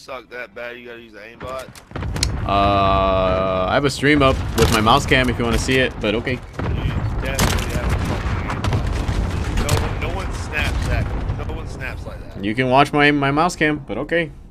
suck that bad you gotta use the aimbot? I have a stream up with my mouse cam if you want to see it, but okay. You definitely have a fucking aimbot. No one snaps that. No one snaps like that. You can watch my mouse cam, but okay.